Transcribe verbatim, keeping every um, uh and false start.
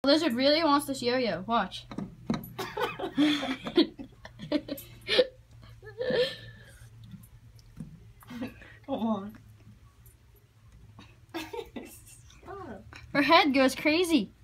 Lizard really wants this yo-yo. Watch. Come on. Her head goes crazy.